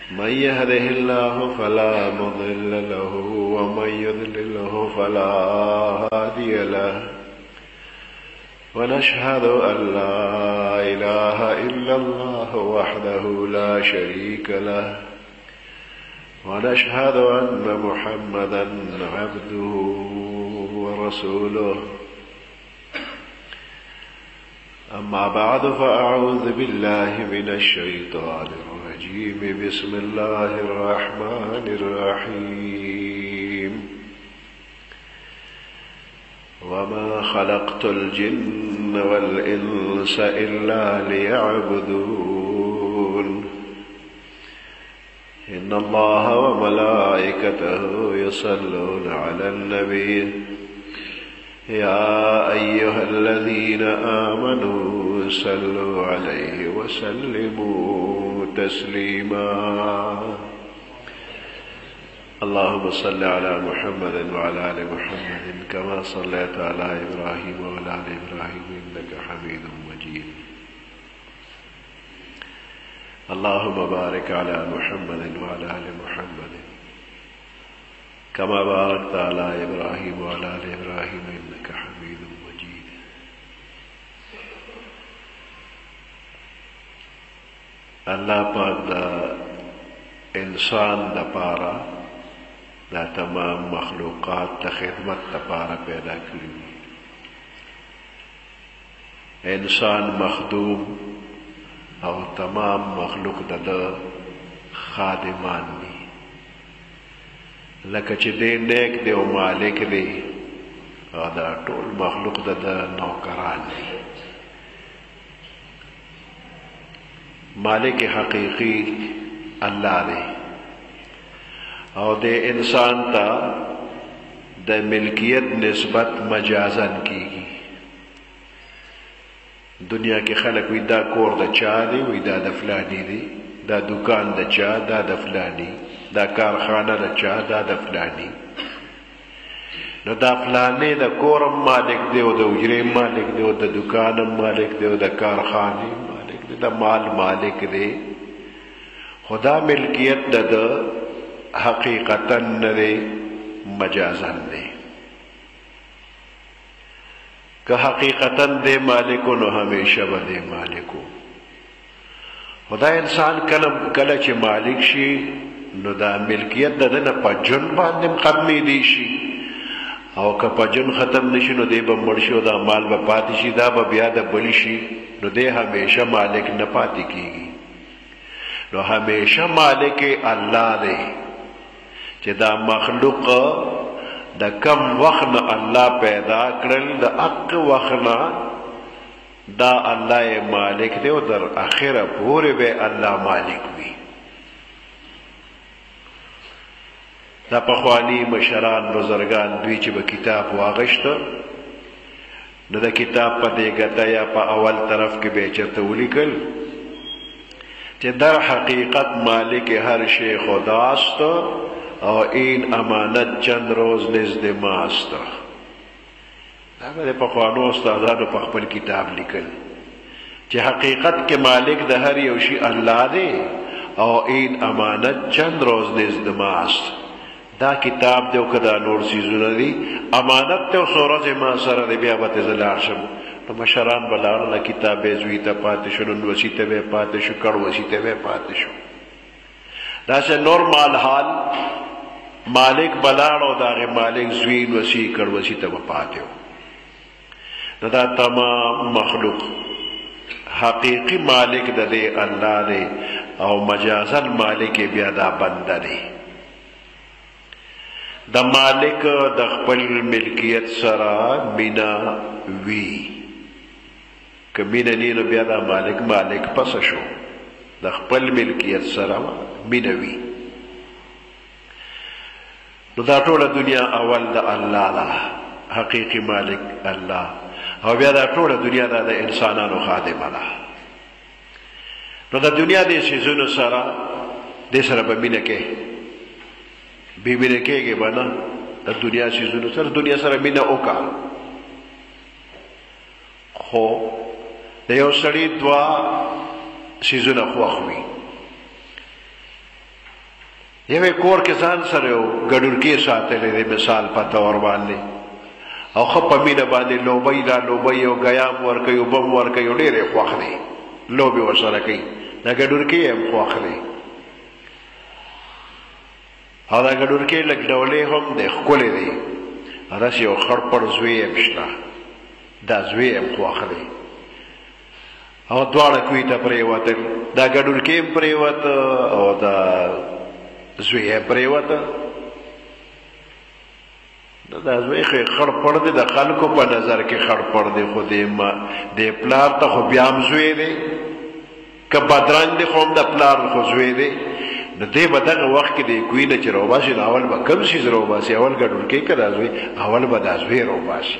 من يهده الله فلا مضل له ومن يضلله فلا هادي له ونشهد أن لا إله إلا الله وحده لا شريك له ونشهد أن محمدا عبده ورسوله أما بعد فأعوذ بالله من الشيطان الرجيم بسم الله الرحمن الرحيم وما خلقت الجن والإنس إلا ليعبدون إن الله وملائكته يصلون على النبي يا أيها الذين آمنوا صلوا عليه وسلموا تسليما اللهم صل على محمد وعلى آل محمد كما صليت على إبراهيم وعلى آل إبراهيم إنك حميد مجيد اللهم بارك على محمد وعلى آل محمد كما باركت على إبراهيم وعلى آل إبراهيم إنك حميد مجيد الله پاک دا انسان دا پارا دا تمام مخلوقات دا خدمت دا پارا پیدا کری انسان مخدوم او تمام مخلوق دا خادمان دی لکه چې دی نیک دی او مالک دی او دا ټول مخلوق د نوکران دی مالک حقیقی الله دی او د انسان ته د ملکیت نسبت مجازن کیږي دنیا کې خلک وی دا کور د چا دی وی دا د فلانی دی دا دکان د چا دا د فلانی دا کارخانه د چا دا د فلانی نو دا فلانی د کورم مالک دی او د اجرې مالک دی او د دکانم مالک دی او د کارخانه مالک دی د مال مالک دی خدا ملکیت د حقیقتا نه مجازن دی که حقیقتا دی مالکو نو همیشه به دی مالکو خدا انسان کله چې مالک شي نو دا ملکیت د دنه په جن باندې ختمې دی شي او که په جن ختم نشي نو دی به مړ شي او دا مال به پاتې شي دا به بیا د بلی شي نو دی همیشه مالک نه پاتې کیږي نو همیشه مالک الله دی چې دا مخلوق د کم وخت نه الله پیدا کړل د حق وخت نه دا الله مالک دی او در اخره پورې به الله مالک وي دا پخوانی مشران بزرگان دوی چې به کتاب واغشته نو د کتاب په دې ګټه یا په اول طرف کې به چرته ولیکل چې در حقیقت مالک هر شی خداست او این امانت چند روز نزد ماست دا به پخوانو استادانو په خپل کتاب لیکل چې حقیقت کې مالک د هر یو شی الله دی او این امانت چند روز نزد ماست دا کتاب دی او کدا نور سیزونه دی امانت ته سورج ما سره دی بیا به زلار شم نو مشران بلاړه کتابې زوی ته پاتې شو نو وسیته به پاتې شو کړه وسیته به پاتې شو دا چې نورمال حال مالک بلاړو دا مالک زوی وسی کړه وسیته به پاتې نو دا تمام مخلوق حقیقی مالک د دې الله دی او مجازن مالک بیا دا بنده دی د مالک د خپل ملکیت سره مینا وی که مینا نینو بیا دا مالک پس شو د خپل ملکیت سره مینا وی نو دا ټوله دنیا اول د الله لا حقیقی مالک الله او بیا دا ټوله دنیا د انسانانو خادمه ده نو د دنیا د سيزونو سره د سره به مینه کې بی مینه کېږي به نه د دنیا سيزونو سره دنیا سره مینه وکړه خو د یو سړي دوا سيزونه خوښ وي یوې کور کې ځان سره یو ګډورکي ساتلی دی مثال په طور باندې او ښه په مینه باندې لوبۍ را لوبۍ او ګیام ورکوي اوبه م ورکوي او ډېر یې خوښ دی لوبې ورسره کوي دا ګډورکي یې هم خوښ دی او دا ګډورکي لږ ډولې هم دی ښکلی دی داسې یو خړ پړ زوی هم شته دا زوی هم خوښ دی او دواړه کوی ته پرېوتل دا ګډورکي هم پرېوته او دا زوی یې پرېوته دا زوی خړ پړ دی د خلکو په نظر کې خړ پړ دی خو د پلار ته خو بیا هم زوی دی که بدرنګ دی خو هم د پلار خو زوی دی نو دی به دغه وخت کې د کوی نه چې راوباسي نو اول به کوم شي راوباسي اول ګډورکي که دا زوی اول به دا زوی راوباسي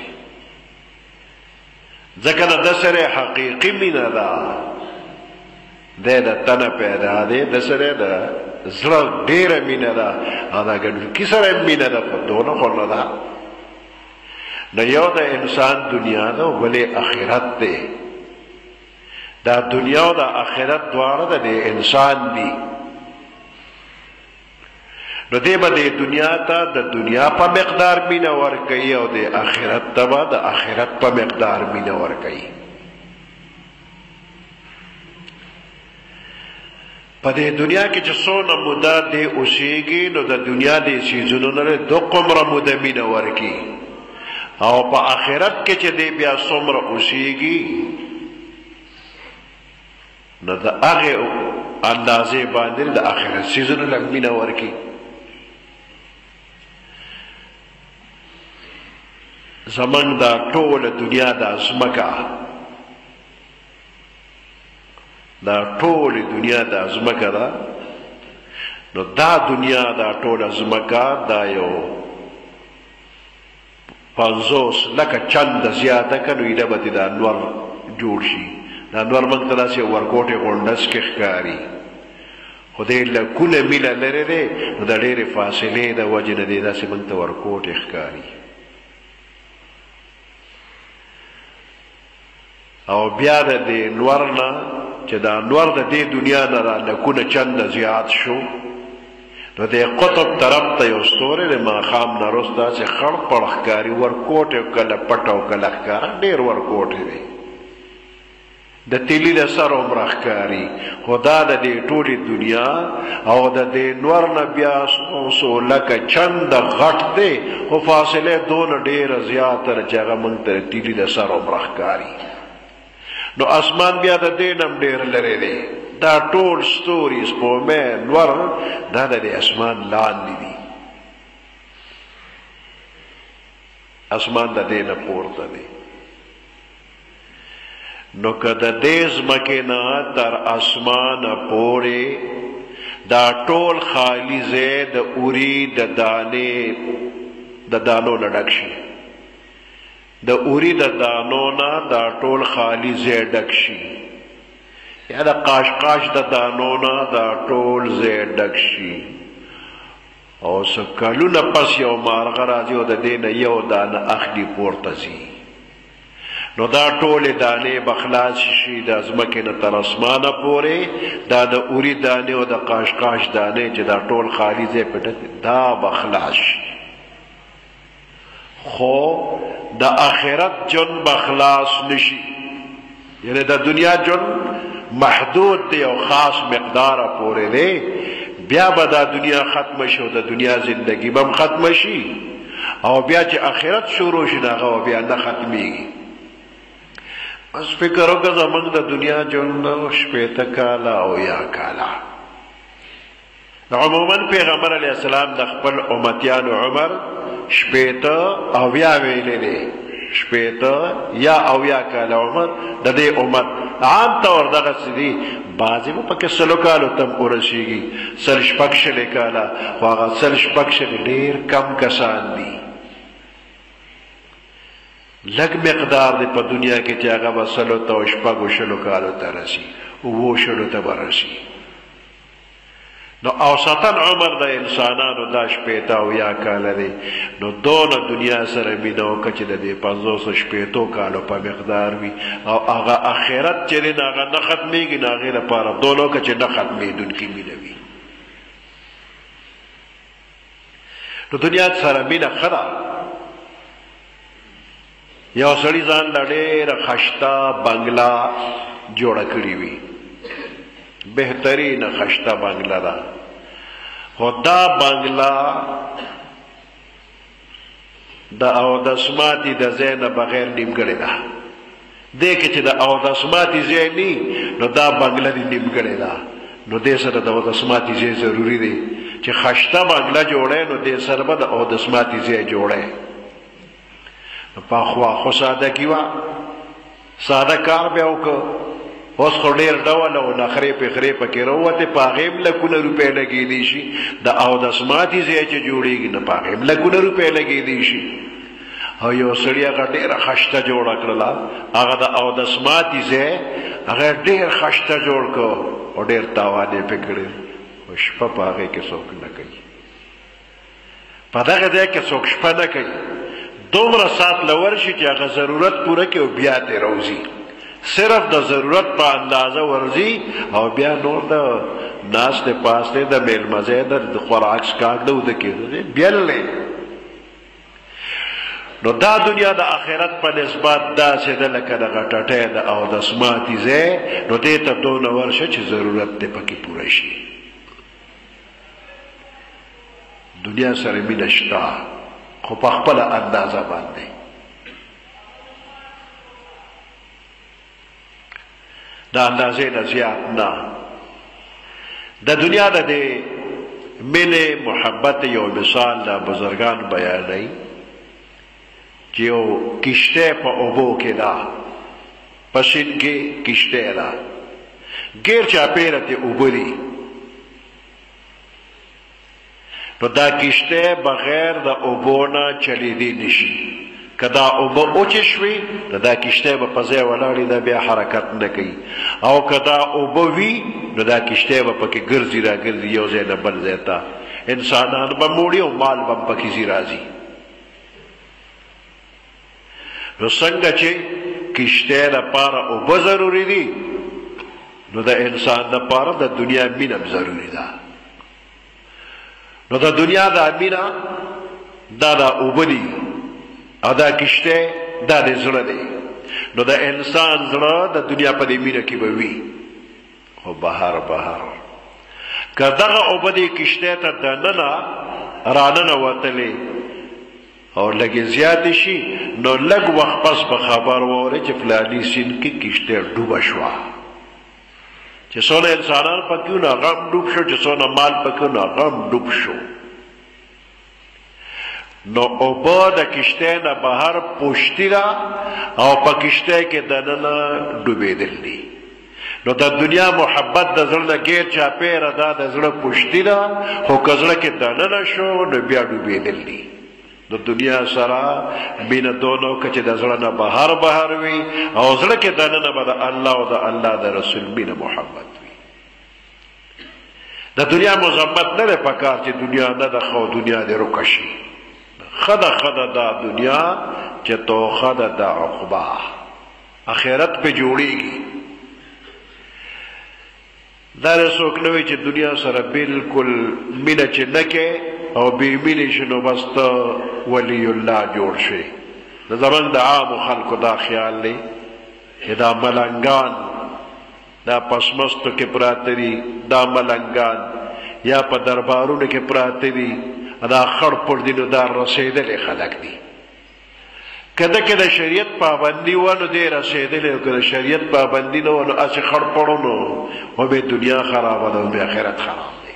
ځکه نه د سره حقیقي مینه ده دی د تنه پیدا دی د سره د زړه ډېره مینه ده او دا ګډورکي سره هم مینه ده خو دونه خو نه ده نو یو د انسان دنیا ده او بلې آخرت دی دا دنیا او د آخرت دواړه د انسان دي نو دی به د دنیا ته د دنیا په مقدار مینه ورکوي او د آخرت ته به د آخرت په مقدار مینه ورکوي په دې دنیا کې چې څونه موده دی اوسېږي نو د دنیا د څیزونو نه دو قمره موده مینه ورکي او په آخرت کې چې دی بیا څومره اوسېږي نو د هغې اندازې باندې د آخرت څیزونو نه مینه ورکي زمونږ دا ټوله دنیا دا ځمکه دا ټوله دنیا دا ځمکه ده نو دا دنیا دا ټوله ځمکه دا یو 50 لکه چنده زیاته که نو ایده به د انور جوړ شي د انور موږ ته داسې ورکوټې غونډس کې ښکاري خو دی لکونه میله لرې دی نو د ډېرې فاصلې د وجې نه دی داسې موږ ته ورکوټې ښکاري او بیا د دې نور نه چې دا نور د دې دنیا نه را لکونه چنده زیات شو نو د قطب طرف ته یو ستوری د ماښام نه وروسته چې خړ پړ ښکاري ورکوټې کله پټ او کله ښکاره ډېر ورکوټې دی د تیلي د سر عمره ښکاري خو دا د دې ټولې دنیا او د دې نور نه بیا څو لکه چنده غټ دی خو فاصله دونه ډېره زیاته ده چې هغه موږ ته د تیلي د سر عمره ښکاري نو اسمان بیا د دې نه هم ډېر لرې دی دا ټول ستوري سپوږمۍ نور دا د دې اسمان لاندې دي اسمان د دې نه پورته دی نو که د دې ځمکې نه تر اسمانه پورې دا ټول خالي ځای د اوري د دانو نه ډک شي د اوري د دانو نه دا ټول خالي ځای ډک شي یا د قاشقاش د دانو نه دا ټول ځای ډک شي او څه کلونه پس یو مارغه راځي او د دې نه یو دانه اخلي پورته ځي نو دا ټولې دانې به خلاص شي د ځمکې نه تر اسمانه پورې دا د اوري دانې او د قاشقاش دانې چې دا ټول خالي ځای په ډک دا به خلاص شي خو د آخرت جن به خلاص نشي یعنی د دنیا جن محدود دی او خاص مقداره پورې دی بیا به دا دنیا ختم شي او د دنیا زندگی به هم ختم شي او بیا چې آخرت شروع شي نو هغه بیا نه ختمیږي بس فکر وکړه زموږ د دنیا ژوند 80 کاله او یا کاله عموما پیغمبر علیه السلام د خپل امتیانو عمر 80 او یا ویلې دی 80 یا او یا کاله عمر د دې امت عام طور دغه سدي بعضې به پکې 100 کالو تم ورسیږي 100 کاله خو هغه 100 ډېر کم کسان دي لږ مقدار دی په دنیا کې چې هغه به 100 کالو ته رسي 90 ته به رسي نو اوسطا عمر د انسانانو دا 80 او یا کاله دی نو دونه دنیا سره مینه وکړه چې د دې 580 کالو په مقدار وي او هغه آخرت چې دی هغه نه ختمېږي نو هغې لپاره دونه وکړه چې نه ختمېدونکې مینه وي نو دنیا سره مینه ښه ده. یو سړي ځان له ډېره خشته بنګله جوړه کړې وي، بهترینه خشته بنګله ده، خو دا بنګله د اودس ماتي د ځای نه بغیر نیمګړې ده. دې کې چې د اودس ماتي ځای نی نو دا بنګله دې نیمګړې ده. نو دې سره د اودس ماتي ځای ضروري دی چې خشته بنګله جوړی نو دې سره به د اودس ماتي ځای جوړی. نو پخوا خو ساده کې وه، ساده کار بیا وکړه. اوس خو ډېر ډول او نخرې پخرې پکې راووتې، په هغې هم لکونه روپۍ لګېدی شي. د اودس ماتي ځای چې جوړېږي نو په هغې هم لکونه روپۍ لګېدی شي. او یو سړي هغه ډېره خشته جوړه کړله، هغه د اودس ماتي ځای هغه ډېر خشته جوړ کړ او ډېر تاوان یې پې کړی، خو شپه په هغې کې څوک نه کوي. په دغه ځای کې څوک شپه نه کوي. دومره ساعت له ورشي چې هغه ضرورت پوره کړي او بیا ترې راوځي. صرف د ضرورت په اندازه ورځي او بیا نور د ناستې پاستې د میلمه ځای د خوراک څښاک د وده کېدو بیل دی. نو دا دنیا د آخرت په نسبت داسې ده لکه دغه ټټی د اودس ماتي ځای، نو دې ته دونه ورشه چې ضرورت دې پکې پوره شي. دنیا سره مینه شته خو په خپله اندازه باندې. د اندازې نه زیات نه. د دنیا د دې مینې محبت یو مثال د بزرګان بیانوي چې یو کشتی په اوبو کې ده، په سیند کې کشتی ده، ګیر چاپېره ترې اوبه دي. نو دا کشتی بغیر د اوبو نه چلیدی نشي. که دا اوبه اوچې شوي نو دا کشتی به په ځای ولاړې ده، بیا حرکت نه کوي. او که دا اوبه وي نو دا کشتی به پکې ګرځي را ګرځي یو ځای نه بل ځای ته. انسانان به موړي او مال به پکې ځي راځي. نو څنګه چې کشتی لپاره اوبه ضروري دي نو د انسان لپاره د دنیا مینه ضروري ده. نو د دنیا دا مینه دا اوبه دي او دا کشتی دا د زړه دی. نو د انسان زړه د دنیا په دې مینه کې به وي، خو بهر که دغه اوبه دې کشتی ته دننه راننوتلې او لږې زیاتې شي نو لږ وخت پس به خبر واورې چې فلاني سیند کې کشتی ډوبه شوه. چې څونه انسانان پکې وو نو هغه هم ډوب شو، چې څونه مال پکې وو نو هغه هم ډوب شو. نو اوبه د کشتی نه بهر پوشتي ده او په کشتی کې دننه ډوبېدل دي. نو د دنیا محبت د زړه نه ګیر چاپېره دا د زړه پوشتي ده، خو که زړه کې دننه شو نو بیا ډوبېدل دي. د دنیا سره مینه دونه وکړه چې د زړه نه بهر وي او زړه کې دننه به د الله او د الله د رسول مینه محبت وي. د دنیا مذمت نه دی پکار چې دنیا نه ده خو دنیا دې روکه شي. ښه ده دا دنیا چې توښه ده د عقبه، اخرت پې جوړېږي. دا څوک نه وي چې دنیا سره بالکل مینه چې نه کې او بې مینې شي نو بس ته ولی الله جوړ شي. د زمونږ د عامو خلکو دا خیال دی چې دا ملنګان دا پسمستو کې پراته دي، دا ملنګان یا په دربارونو کې پراته دي، دا خړ پر دي نو دا رسېدلې خلک دي. کله کې د شریعت پابندي و نو دی رسېدلی، او که د شریعت پابندي نه و نو هسې خړ پړو نو وبې دنیا خرابه ده وبې آخرت خراب دی.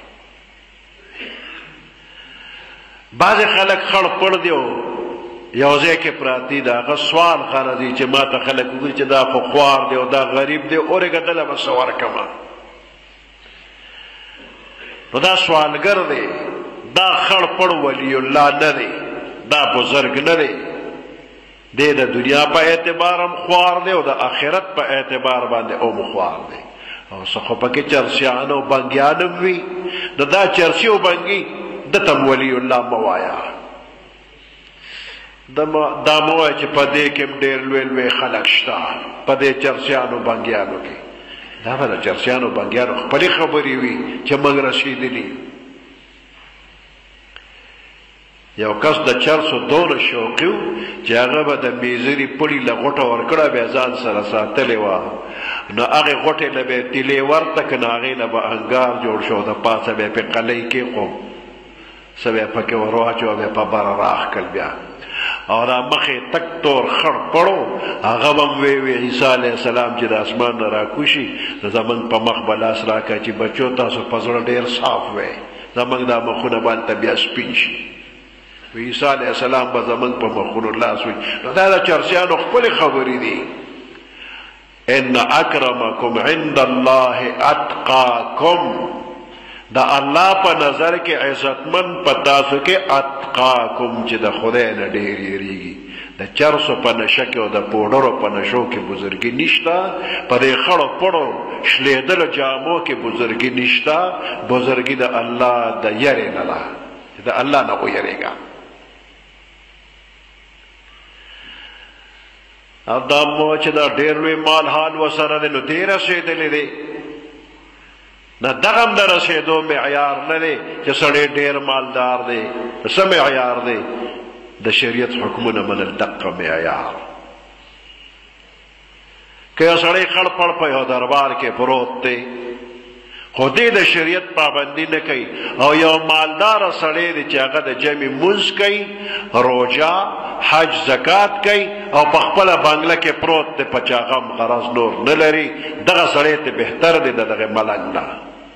بعضې خلک خړ پړ دی او یو ځای کې پراته دي، د هغه سوال غرضي چې ما ته خلک وګوري چې دا خو خوار دی او دا غریب دی، اورېږه دله به څه ورکړمه. نو دا سوالګر دی، دا خړ پړ ولی الله نه دی، دا بزرګ نه دی. دی د دنیا په اعتبار هم خوار دی او د آخرت په اعتبار باندې هم خوار دی. او څه خو پکې چرسیان او بنګیان هم وي، نو دا چرسي او بنګي دته هم ولی الله مه وایه. دا مه وایه چې په دې کې هم ډېر لوی خلک شته، په دې چرسیانو بنګیانو کې. دا به د چرسیانو بنګیانو خپلې خبرې وي چې موږ رسېدلي. یو کس د چرسو دونه شوقي و چې هغه به د میزري پړي له غوټه ورکړه بیا ځان سره ساتلې وه نو هغې غوټې نه به یې تیلې ورته که نو هغې نه به انګار جوړ شو د پاسه به یې پې قلۍ کېښود څه به یې پکې ور واچو بیا په بره راښکل بیا او را مخې تک تور خړ پړو هغه به م وی عیسی علیه السلام چې د اسمان نه راکوشي نو زمونږ په مخ به لاس راکړه چې بچو تاسو په زړه ډېر صاف وی زمونږ دا مخونه باندې بیا سپین شي عیسی علیه السلام به زمونږ په مخونو لاس وي نو دا د چرسیانو خپلې خبرې دي ان اکرمکم عند الله اتقاکم دا الله په نظر کې عزتمن په تاسو کې اتقاکم چې د خدای نه ډېر یېرېږي د چرسو په نشه کې او د پوډرو په نشو کې بزرګي نشته په دې خړو پړو شلېدلو جامو کې بزرګي نشته بزرګي د الله د یرې نه ده چې د الله نه ویېرېږه او دا مو چې دا ډېر لوی مال حال ورسره دی نو دې رسېدلی دی نه دغه هم د رسېدو معیار نه دی چې سړی ډېر مالدار دی څه معیار دی د شریعت حکمونه منل دقه معیار که یو سړی خړ پړ په یو دربار کې پروت دی خو دې د شریعت پابندي نه کوي او یو مالداره سړی دی چې هغه د جمع مونځ کوي روژه حج زکات کوي او په خپله بنګله کې پروت دی په چا غم غرض نور نه لري دغه سړی ته بهتر دی د دغه ملنګ نه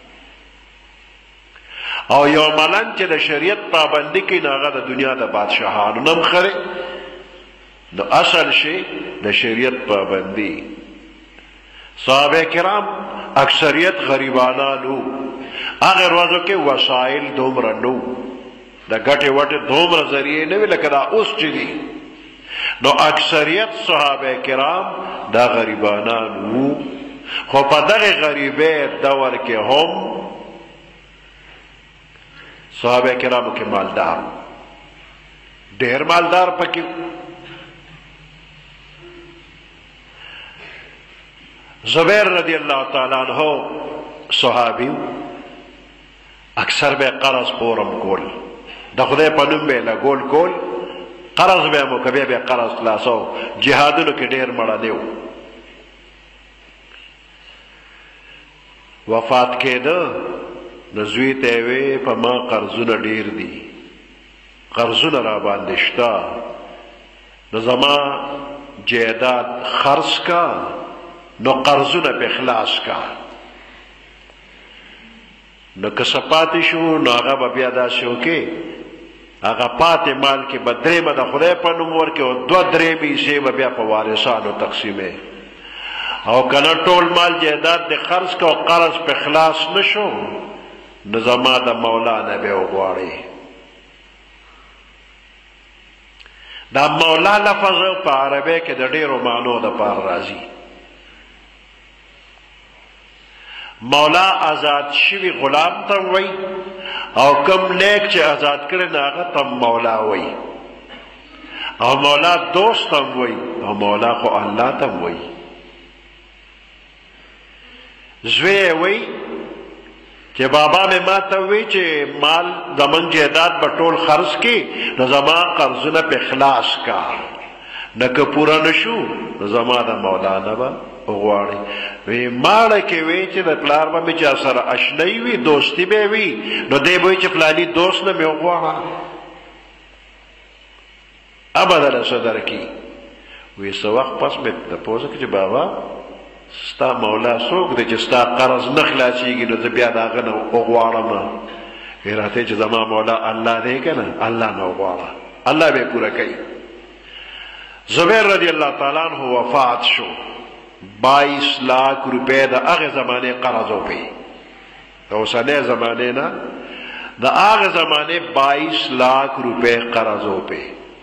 او یو ملنګ چې د شریعت پابندي کوي نو هغه د دنیا د بادشاهانو نه هم خري نو اصل شی د شریعت پابندي صحابه کرام اکثریت غریبانانو هغه ورځو کې وسایل دومره نو د ګټې وټې دومره ذریعې نه وي لکه دا اوس چې دي نو اکثریت صحابه کرام دا غریبانان وو خو په دغه غریبۍ دور کې هم صحابه کرامو کې مالدار ډېر مالدار پکې زبیر رضی الله تعالی عنہ صحابي اکثر به قرض پورم کول د خدای په نوم به لګول کول قرض به مو کبه به قرض خلاصو جهادونو کې ډېر مړه دیو وفات کېده نو زوی ته وی په ما قرضونه ډېر دي قرضونه را باندې شته نو زما جیداد خرڅ کا نو قرضونه په خلاص کا نو که څه پاتې شو نو هغه به بیا داسې وکړي هغه پاتې مال کې به درېیمه د خدای په نوم ورکړي او دوه درېیمې حصې به بیا په وارثانو تقسیمې او که نه ټول مال جیداد دې خرڅ که او قرض په خلاص نه شو نو زما د مولا نه به وغواړي دا مولا لفظ په عربی کې د ډېرو معنو دپاره راځي مولا آزاد شوی غلام ته وای او کم نیک چې آزاد کړي نه هغه ته مولا وای او مولا دوست هم وای او مولا خو الله ته وای زوی وای چې بابا مې ما ته وی چې مال زمون جیداد به ټول خرڅ کړي نو زما قرضونه په خلاص کا نه که پورا نشو نو زما د مولا نه به غواړي وی ماړه کې وی چې د پلار به مې چا سره اشنایي وي دوستي به وي نو دی به وي چې فلاني دوست نه مې وغواړه ابدله څه درکړي وی څه وخت پس مې تپوس کړي چې بابا ستا مولا څوک دی چې ستا قرض نه خلاصېږي نو زه بیا د هغه نه وغواړم وی راته چې زما مولا الله دی که نه الله نه وغواړه الله به پوره کوي زبیر رضی الله تعالی عنہ وفات شو 22 लाख रुपए د هغه زمانه قرضو په د اوسنۍ زمانه نه د هغه زمانه 22 लाख रुपए قرضو په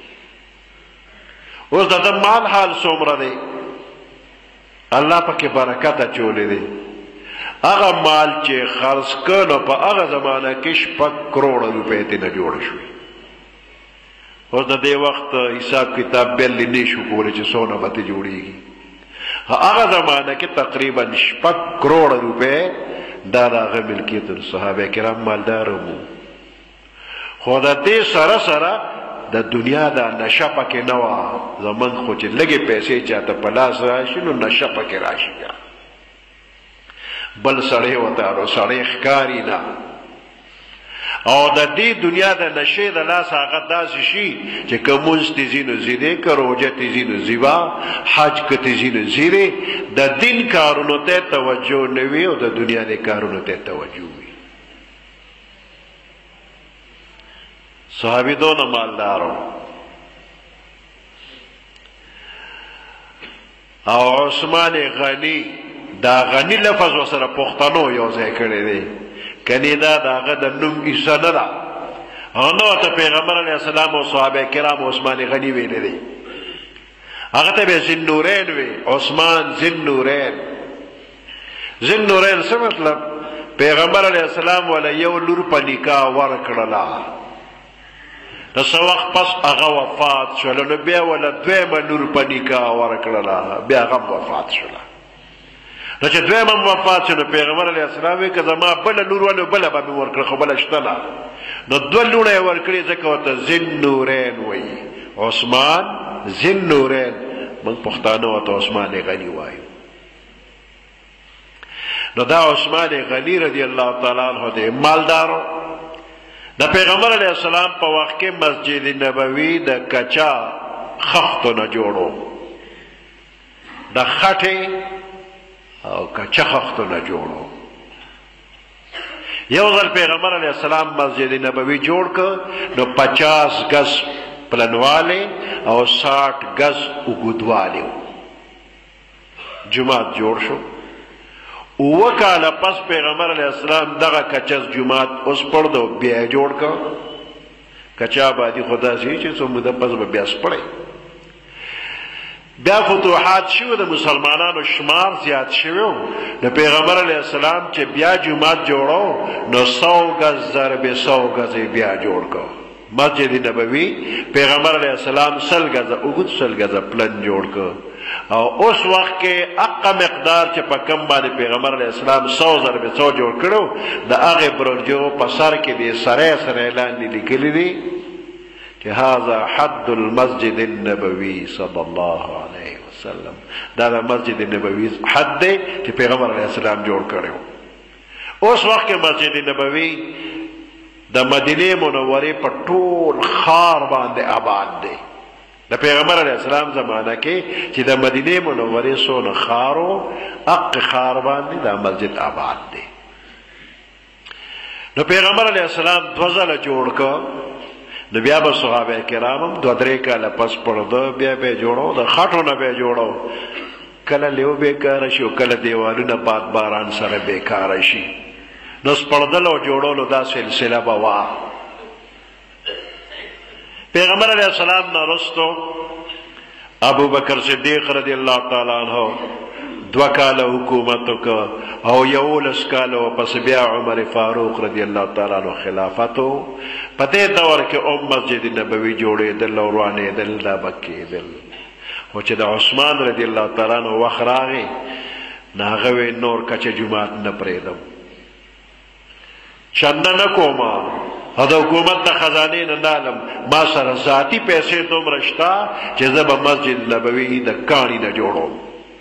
اوس د مال حال څومره دی الله پکې برکت اچولې دی هغه مال چې خرڅ کړو په هغه زمانه کې 6 کروڑ روپے ته نه جوړ شو اوس د دې وخت حساب کتاب بل نه شو کولای چې څونه به ته جوړیږي هغه زمانه کې تقریبا 6 کروڑ روپے دا هغه ملکیت صحابه کرام مالدار وو خو د دې سره سره د دنیا دا نشه پکې نه وه زمونږ خو چې لږې پیسې چاته په لاس راشي نو نشه پکې راشي بیا بل سړی ورته سړی ښکاري نه او د دې دنیا د نشې د لاس هغه داسې شي چې که مونځ ته ځي نو ځي دی که روژه ته ځي نو ځي به حج که ته ځي نو ځي دی د دین کارونو ته توجه نه وي او د دنیا د کارونو ته توجه وي صحابي دونه مالدارو او عثمان غنی دا غنی لفظ وسره پښتنو یو ځای کړی دی کنی دا داغه د نوم عیسی نه ده نو ته پیغمبر علیه السلام او صحابه کرام عثمان غنی ویلی دی هغه ته به ذی نورین وی عثمان ذی نورین ذی نورین څه مطلب پیغمبر علیه السلام ولا یو لور په نکاح ورکړله د څه وخت پس هغه وفات شوله نو بیا ولا دویمه لور په نکاح ورکړله بیا هغه وفات شوله نو چې دویمه وفات شو نو پیغمبر علیه السلام وی که زما بله لور وه نو بله به مې ورکړه خو بله شته نه نو دوه لوڼه یې ورکړي ځکه ورته ذی نورین وایي عثمان ذی نورین موږ پښتانه ورته عثمان غني وایو نو دا عثمان غني رضی الله تعالی عنه دی مالدارو د پیغمبر علیه السلام په وخت کې مسجد نبوي د کچا خښتو نه جوړو د خټې او کچا خښتو نه جوړو یو ځل پیغمبر علیه السلام مسجد نبوي جوړ کړ نو 50 گز پلنواله او 60 گز اوږدواله جماعت جوړ شو وکاله پس پیغمبر علیه السلام دغه کچز جماعت اوس پړدو بیا جوړ کړ کچا باندې خدا سي چې څومره د پس به بیا سپړې بیا فتوحات شو د مسلمانانو شمار زیات شوه د پیغمبر علیه السلام چې بیا جماعت جوړو نو 100 گز ضرب 100 گز بیا جوړ کړ مسجد نبوي پیغمبر علیه السلام 100 گز اوږد 100 گز پلن جوړ کړ او اوس وخت کې اقا مقدار چې په کم باندې پیغمبر علیه السلام 100 ضرب 100 جوړ کړو د هغه برجو په سر کې د سره اعلان لیکلی دی چې هذا حد المسجد النبوي صلی الله علیه وسلم دا د مسجد نبوي حد دی چې پیغمبر علیه السلام جوړ کړو اوس وخت کې مسجد نبوي د مدینه منوره په ټول خار باندې آباد دی د پیغمبر علیه السلام زمانه کې چې د مدینه منوره سونه خارو اق خار باندې د مسجد آباد دی نو پیغمبر علیه السلام دوزله جوړ کړ نو بیا به صحابه کرام هم 2-3 کاله پس پړده بیا به جوړو د خاټو نه به جوړو کله لیو بیکاره شي او کله دیوالونه باد باران سره بیکاره شي نو سپړدل او جوړولو دا سلسله به وه پیغمبر علیه السلام نه رستو ابو بکر صدیق رضی الله تعالی عنہ 2 کاله حکومت وکړ او 11 کاله پس بیا عمر فاروق رضی الله تعالی عنہ خلافت په دې دور کې مسجد نبوي جوړېدل او روانېدل دا بکېدل او چې د عثمان رضی الله تعالی عنہ وخت راغی نو هغه نور کچه جماعت نه پرېږدم چنده نه کومه او د حکومت د خزانې نه نالم ما سره ذاتي پیسې دومره شته چې زه به مسجد نبوي د کاڼي نه جوړوم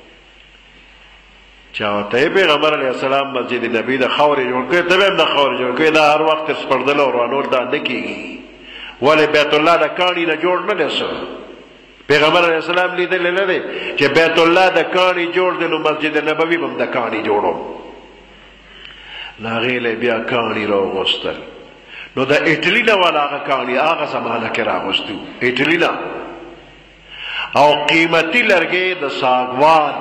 چا ورته پیغمبر علیه السلام مسجد نبوي د خاورې جوړ کړی ته به هم د خاورې جوړ کړی دا هر وخت سپړدل او رانول دا نه کېږي ولې بیت الله د کاڼي نه جوړ نه دی څه پیغمبر علیه السلام لیدلی نه دی چې بیت الله د کاڼي جوړ دی نو مسجد نبوي به هم د کاڼي جوړوم نو هغې له بیا کاڼي راوغوستل نو د ایټلی نه والا هغه کاڼي هغه زمانه کې راغوستي ایټلی نه او قیمتي لرګی د ساګوان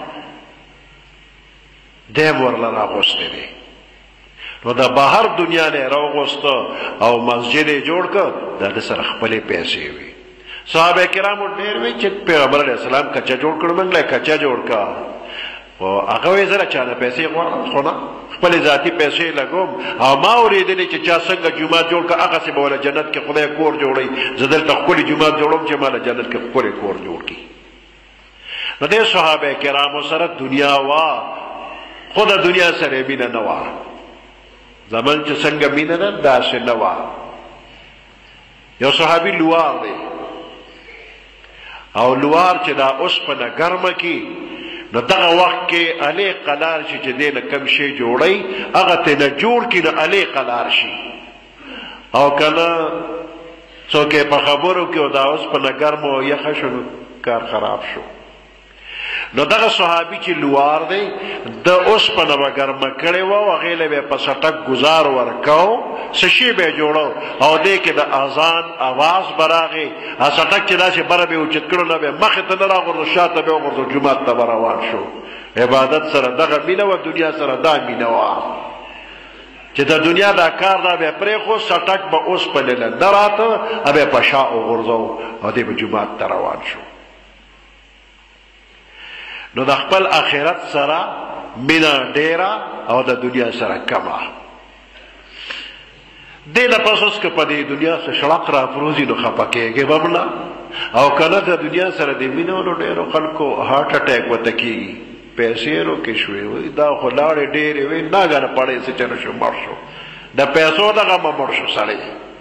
دیم ورله راغوستی دی نو د بهر دنیا نه راغوسته او مسجد یې جوړ کړ دا د سره خپلې پیسې وي صحابه کرامو ډېر وی چې پیغمبر علیه السلام کچه جوړ کړ موږ له کچه جوړ کړ او هغه وی زره چا نه پیسې غواړم خو نه خپل ذاتي پیسې لګوم او ما اورېدلې چې چا څنګه جومات جوړ کړ هغه سې به ولا جنت کې خدای کور جوړوي زه دلته ښکلي جومات جوړوم چې ما له جنت کې ښکلی کور جوړ کړي نو دې صحابه کرامو سره دنیا وه خو د دنیا سره مینه نه وه زمون چې څنګه مینه ده داسې نه وه یو صحابي لوار دی او لوار چې دا اوسپنه ګرمه کی نو دغه وخت کې علی قلار شي چې دینه کم شي جوړي هغه ته نه جوړ کی نو علی قلار شي او کله څوک په خبرو کې او دا اوسپنه ګرمه او یخه شو کار خراب شو نو دغه صحابي چې لوار دی د اوسپنه به ګرمه کړې وه او هغې له به په سټک ګزار ورکاو څه شي به یې جوړو او دې کې د اذان اواز به راغی سټک چې داسې بره به یې اوچت کړو نه به یې مخې ته نه راغورځو شاته به یې وغورځو جومات ته به روان شو عبادت سره دغه مینه وه دنیا سره دا مینه وه چې د دنیا دا کار دا به پرېښو سټک به اوسپنې له نه راته به یې په شا وغورځو او دې به جومات ته روان شو نو د خپل آخرت سره مینه ډیره او د دنیا سره کمه دې نه پس اوس که په دې دنیا څه شړق راپروزي نو خفه کېږې به هم نه او که نه د دنیا سره د مینه نو ډېرو خلکو هارټ اټیک ورته کېږي پیسې روکې شوې وایي دا خو لاړې ډېرې وې ناګنه پړې څه چنه شو مړ شو د پیسو دغه مه مړ شو سړی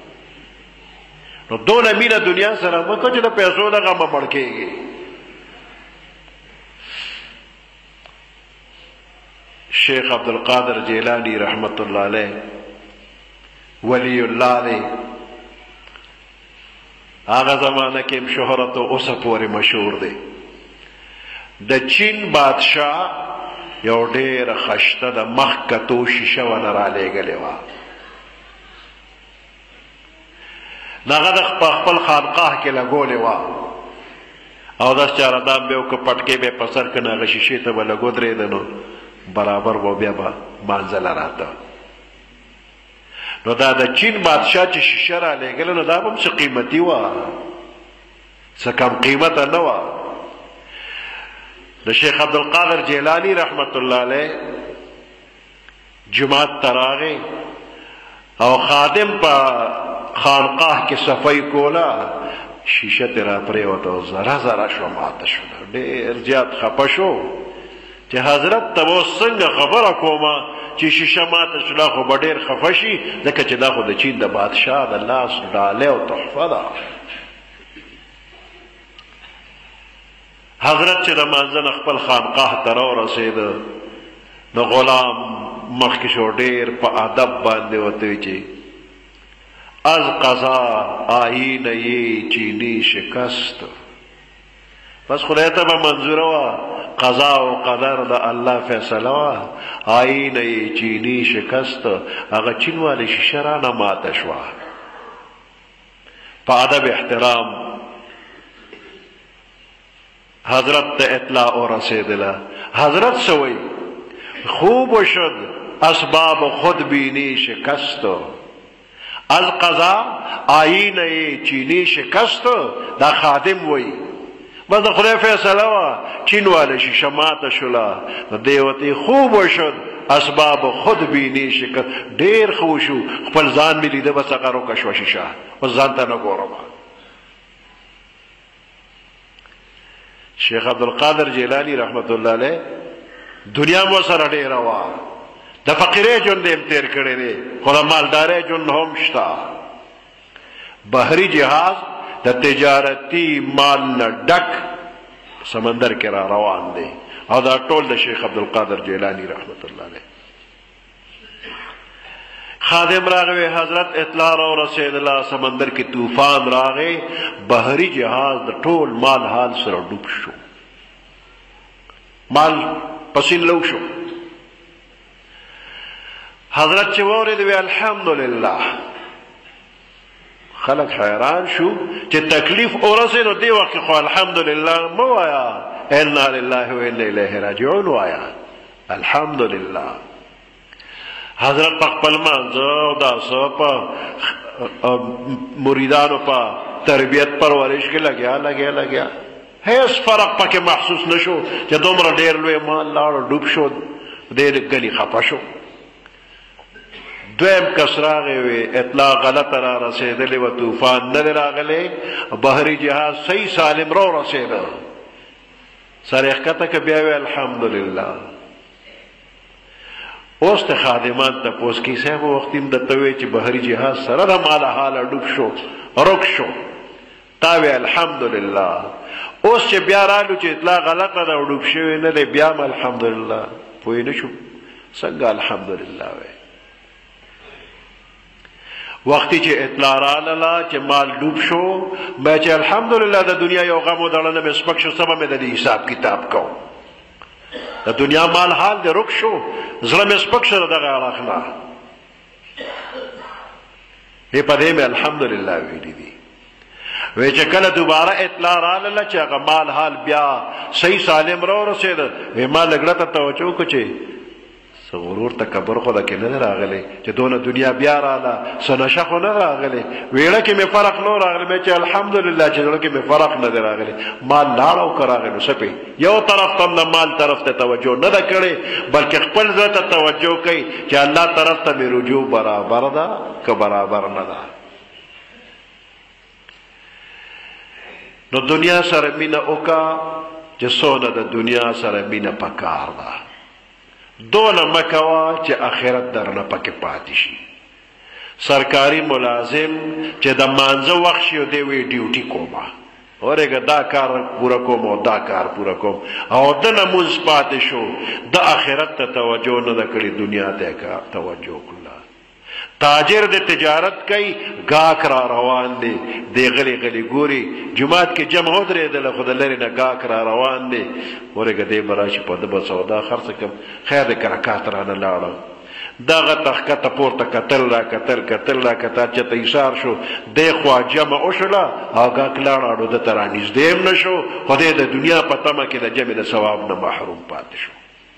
نو دونه مینه دنیا سره مه کوه چې د پیسو دغه مه مړ کېږي شیخ عبدالقادر جیلانی رحمت اللہ علیہ ولی اللہ دی آغا زمانہ کے شہرت و اسا پوری مشہور دی د چین بادشاہ یو ډیر خشته د مخ کتو شیشه ونه را لېږلې وه هغه د خپل خانقاه کې لګولې وه او داس چاردان به وکړه پټکې به یې په سر کړه هغه شیشې ته به لګودرېده نو برابر و بیا به مانځله راته نو دا د چین بادشاه چې شیشه را لېږله نو دا به هم څه قیمتي وه څه کم قیمته نه وه د شیخ عبدالقادر جیلانی رحمت الله علیه جماعت ته راغی او خادم په خانقاه کې صفای کوله شیشه ترې را پرېوته او ذره ذره شوه ماته شوه ډېر زیات خفه شو چې حضرت ته اوس څنګه خبره کومه چې شیشه ماته شوله خو به ډېر خفه شي ځکه چې دا خو د چین د بادشاه د لاس ډالۍ او تحفه ده حضرت چې د مانځه نه خپل خانقاه ته راورسېده د غلام مخکې شو ډېر په ادب باندې ورته وایي چې از قضا آیینه یې چینی شکست بس خدای ته به منظوره وه قضا و قدر د الله فیصله وه آیینه یې چینی شکست هغه چین والی شیشه رانه ماته شوه په ادب احترام حضرت ته اطلاع ورسېدله حضرت څه وایي خوب شد اسباب خود بینی شکست از قضا آیینه چینی شکست دا خادم وایي بس د خدای فیصله وه چین والی شیشه ماته شوله نو دی ورته خوب شد اسباب خود بینی شکست ډېر ښه وشو خپل ځان مې لیده بس هغه روکه شوه شیشه اوس ځان ته نه ګورم شیخ عبدالقادر جیلانی رحمت الله علیه دنیا مو سره ډېره وه د فقیرۍ ژوند یې تېر کړی دی خو د مالدارۍ ژوند هم شته بحري جهاز د تجارتي مال نه ډک سمندر کې را روان دی او دا ټول د شیخ عبدالقادر جیلانی رحمت الله علیه خادم راغی حضرت اطلاع را ورسېدله سمندر کې طوفان راغی بحري جهاز د ټول مال حال سره ډوب شو مال پسین لو شو حضرت چې واورېد وی الحمدلله خلق حیران شو چې تکلیف ورسېد نو دې وخت کې خو الحمدلله مه وایه انا لله و انا الیه راجعون وایه الحمدلله حضرت په خپل مانځه او داسه په مریدانو په تربیت پرورش کې لګیا هیڅ فرق پکې محسوس نشو چې دومره ډېر لوی مال لاړ ډوب شو ډېر ګلي خفه شو دویم کس راغی وی اطلاع غلطه را رسېدلې وه طوفان نه دی راغلی بحري جهاز صحیح سالم را رسېده سر یې ښکته که بیا وی الحمدلله اوس ته خادمان تپوس کوي صاحب وخت هم درته وایي چې بهري جهاز سره د ماله حاله ډوب شو رک شو، تا وی الحمدلله. اوس چې بیا رالو چې اطلاع غلطه ده او ډوب شوی نه دی، بیا هم الحمدلله پوه نه شو څنګه الحمدلله وی. وقتی چې اطلاع رالاله چې مال ډوب شو، ما چې الحمدلله د دنیا یو غم و دړه نه مې سپک شو، سبا مې د دې حساب کتاب کو. د دنیا مال حال دې رک شو، زړه مې سپک شو دغه اړخ نه، په دې مې الحمدلله ویلي دي. وی چې کله دوباره اطلاع رالاله چې هغه مال حال بیا صحیح سالم را ورسېده، وی ما لږ ته توجه وکړه چې څه غرور تکبر خو دکې نه دی راغلی چې دونه دنیا بیا راله، څه نشه خو نه راغلی. ویړه کې مې فرق نه راغلی، مې چې الحمدلله چې زړه کې مې فرق نه دی راغلی. مال لاړ او که راغی نو څه پې یو طرف ته هم د مال طرف ته توجه نه ده کړې، بلکې خپل زړه ته توجه کوي چې الله طرف ته مې رجوع برابر ده که برابر نه ده. نو دنیا سره مینه وکړه چې څونه د دنیا سره مینه پکار ده، دونه مه کوه چې آخرت درنه پکې پاتې شي. سرکاري ملازم چې د مانځه وخت شي او دی وی ډیوټي کومه، ورېږه دا کار پوره کوم او دا کار پوره کوم، او د نمونځ پاتې شو، د آخرت ته توجه نه ده کړې، دنیا ته توجه کړله. تاجر د تجارت کوي، گاک را روان دی، دی غلی غلی ګوري جماعت کې جمع ودرېدله خو د لرې نه گاک را روان دی، ورېږه دی به راشي په ده به سودا خرڅه کړم، خیر دی کرکات رانه لاړم. دغه تخکته پورته کتل را کتل کتل را کتل چې ته ایثار شو، دی خوا جمع وشوله او گاک لاړه، ده ته رانږدې هم نه شو، خو دی د دنیا په تمه کې د جمع د ثواب نه محروم پاتې شو.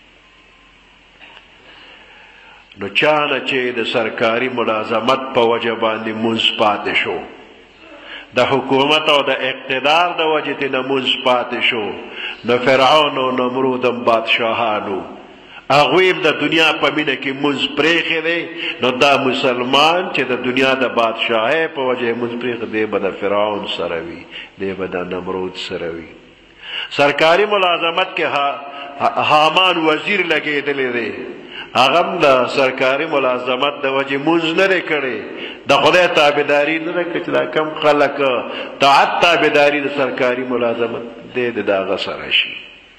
نو چانه چې د سرکاري ملازمت په وجه باندې مونځ پاتې شو، د حکومت او د اقتدار د وجه ته نه مونځ پاتې شو، نو فرعون او نمرود هم بادشاهانو هغوی هم د دنیا په مینه کې مونځ پرېښی دی. نو دا مسلمان چې د دنیا د بادشاهۍ په وجه یې مونځ پرېښی دی به د فرعون سره وي، دی به د نمرود سره وي. سرکاري ملازمت کې حامان وزیر لګېدلی دی، هغه هم د سرکاري ملازمت د وجې مونځ نه دی کړی، د خدای تابعداري نه ده کړې چې دا کم خلک طاعت تابعداري د سرکاري ملازمت دی د هغه سره شي.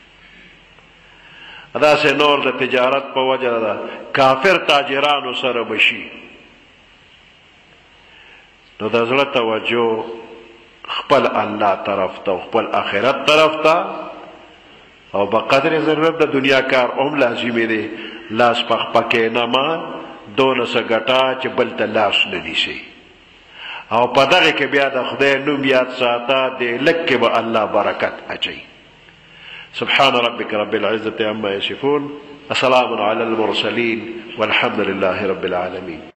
داسې نور د تجارت په وجه د کافر تاجرانو سره به شي. نو د زړه توجه خپل الله طرف ته او خپل آخرت طرف ته، او په قدر ضرورت د دنیا کار هم لازمي دی. لاس پخپکې نه ما دونه څه ګټه چې بل ته لاس نه نیسي، او په دغه کې بیا د خدای نوم یاد ساته، دې لږ کې به الله برکت اچوي. سبحان ربك رب العزة عما يصفون، وسلام على المرسلين والحمد لله رب العالمين.